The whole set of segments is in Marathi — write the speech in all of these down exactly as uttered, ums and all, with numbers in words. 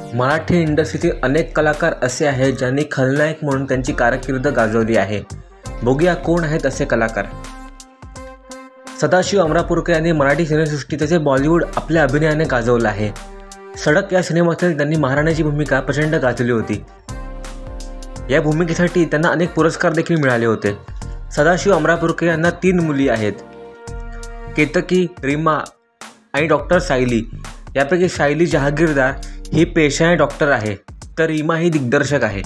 मराठी इंडस्ट्रीतील अनेक कलाकार असे आहेत ज्यांनी खलनायक म्हणून त्यांची कारकीर्द गाजवली आहे। बघूया कोण आहेत असे कलाकार। सदाशिव अमरापूरकर यांनी मराठी सिनेसृष्टी तसेच बॉलिवूड आपल्या अभिनयाने गाजवलं आहे। सडक या सिनेमातील त्यांनी महाराण्याची भूमिका प्रचंड गाजवली होती। या भूमिकेसाठी त्यांना अनेक पुरस्कार देखील मिळाले होते। सदाशिव अमरापूरकर यांना तीन मुली आहेत, केतकी, रीमा आणि डॉक्टर सायली। यापैकी सायली जहागीरदार ही पेशाने डॉक्टर आहे, तर रीमा ही दिग्दर्शक आहे।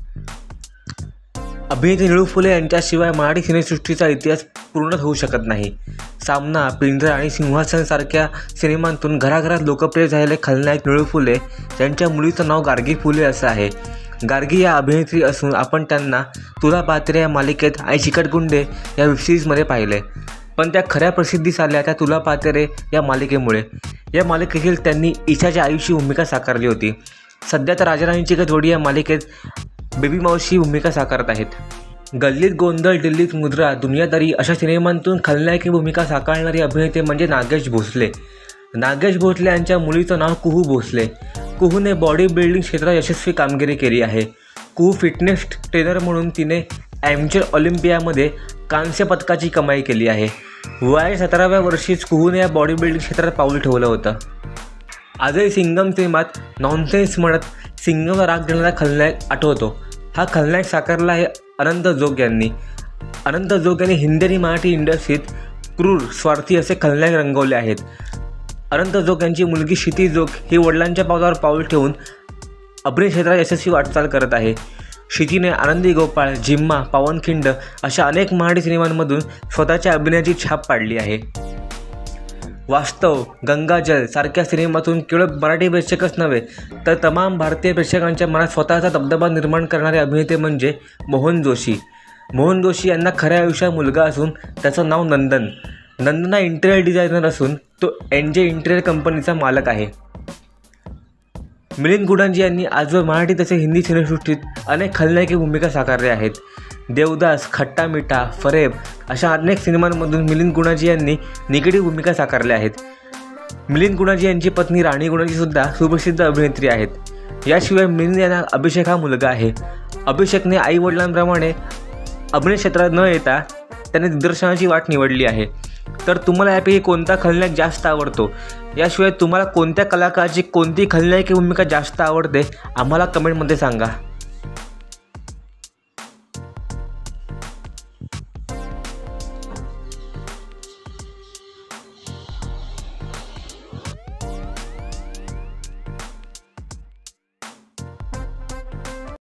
अभिनेत्री निळू फुले यांच्याशिवाय मराठी सिनेसृष्टीचा इतिहास पूर्ण होऊ शकत नाही। सामना, पिंजरा आणि सिंहासन सारख्या सिनेमांतून घराघरात लोकप्रिय झालेले खलनायक निळू फुले यांच्या मुलीचं नाव गार्गी फुले असं आहे। गार्गी या अभिनेत्री असून आपण त्यांना तुला पात्रे या मालिकेत आणि चिकटगुंडे या वेबसिरीजमध्ये पाहिले, पण त्या खऱ्या प्रसिद्धीस आल्या त्या तुला पात्रे या मालिकेमुळे। या मालिकेतील त्यांनी ईशाच्या आईची भूमिका साकारली होती। सध्या तर राजाराणीची का जोडी या मालिकेत बेबी मावशी भूमिका साकारत आहेत। गल्लीत गोंधळ, दिल्लीत मुद्रा, दुनियादारी अशा सिनेमांतून खलनायकी भूमिका साकारणारे अभिनेते म्हणजे नागेश भोसले। नागेश भोसले यांच्या मुलीचं नाव कुहू भोसले। कुहूने बॉडी बिल्डिंग क्षेत्रात यशस्वी कामगिरी केली आहे। कुहू फिटनेस ट्रेनर म्हणून तिने ॲमेचर ऑलिम्पियामध्ये कांस्य पदकाची कमाई केली आहे। वयाच्या सतराव्या वर्षीच कुहूने या बॉडी बिल्डिंग क्षेत्रात पाऊल ठेवलं होतं। आजही सिंगम सिनेमात नॉनसेन्स म्हणत सिंगमला राग देणारा खलनायक आठवतो। हा खलनायक साकारला आहे अनंत जोग यांनी। अनंत जोग यांनी हिंदी आणि मराठी इंडस्ट्रीत क्रूर, स्वार्थी असे खलनायक रंगवले आहेत। अनंत जोग यांची मुलगी क्षिती जोग ही वडिलांच्या पावलावर पाऊल ठेवून अभिनय क्षेत्रात यशस्वी वाटचाल करत आहे। क्षितीने आनंदी गोपाळ, जिम्मा, पावनखिंड अशा अनेक मराठी सिनेमांमधून स्वतःच्या अभिनयाची छाप पाडली आहे। वास्तव, गंगाजल सारख्या सिनेमातून केवळ मराठी प्रेक्षकच नव्हे तर तमाम भारतीय प्रेक्षकांच्या मनात स्वतःचा दबदबा निर्माण करणारे अभिनेते म्हणजे मोहन जोशी। मोहन जोशी यांना खऱ्या आयुष्यात मुलगा असून त्याचं नाव नंदन। नंदन हा इंटेरियर डिझायनर असून तो एन जे इंटेरियर कंपनीचा मालक आहे। मिलिंद गुडांजी यांनी आजवर मराठी तसेच हिंदी सिनेसृष्टीत अनेक खलनायकी भूमिका साकारल्या आहेत। देवदास, खट्टा मीठा, फरेब अशा अनेक सिनेमांमधून मिलिंद गुडांजी यांनी निगेटिव्ह भूमिका साकारल्या आहेत। मिलिंद गुडांजी यांची पत्नी राणी गुडांजी सुद्धा सुप्रसिद्ध अभिनेत्री आहेत। याशिवाय मिलिंद यांना अभिषेक हा मुलगा आहे। अभिषेकने आई वडिलांप्रमाणे अभिनय क्षेत्रात न येता त्याने दिग्दर्शनाची वाट निवडली आहे। तर तुम्हाला यापैकी कोणता खलनायक जास्त आवडतो? याशिवाय तुम्हाला कोणत्या कलाकाराची कोणती खलनायकी भूमिका जास्त आवडते आम्हाला कमेंटमध्ये सांगा।